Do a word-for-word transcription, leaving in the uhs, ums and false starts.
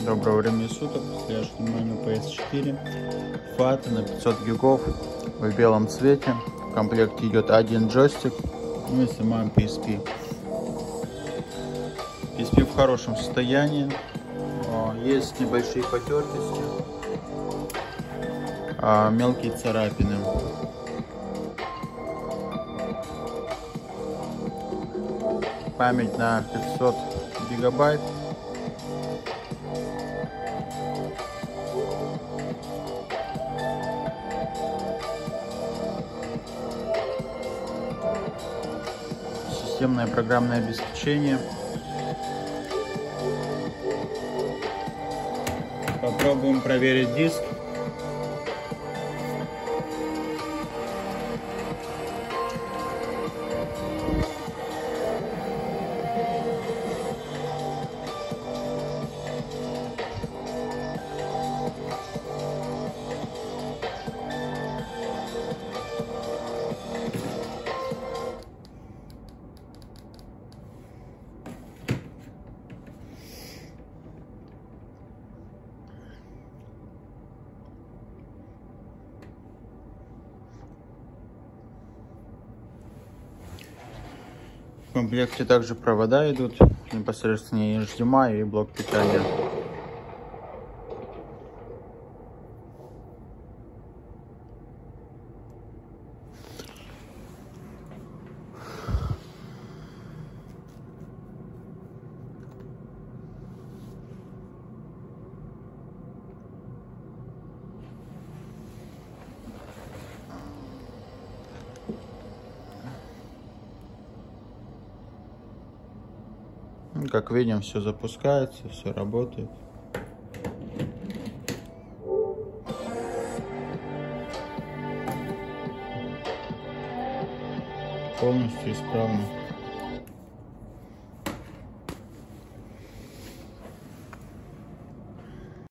Доброго времени суток, я снимаю на пи эс четыре фата на пятьсот гигов в белом цвете. В комплекте идет один джойстик, ну и сама пи эс пи. пи эс пи в хорошем состоянии, есть небольшие потертости, мелкие царапины. Память на пятьсот гигабайт. Системное программное обеспечение. Попробуем проверить диск. В комплекте также провода идут, непосредственно эйч ди эм ай и блок питания. Как видим, все запускается, все работает. Полностью исправно.